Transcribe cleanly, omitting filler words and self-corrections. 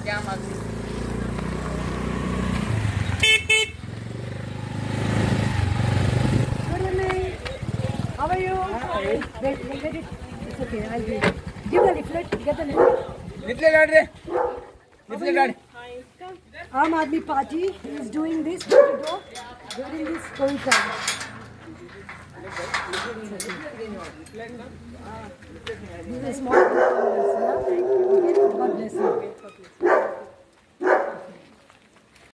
How are you? Wait, let it. It's okay. I'll give it. Give the leaflet. Get the leaflet. Leaflet add there. Leaflet add. Aam Aadmi Party is doing this door during this COVID time. This is small. God bless you.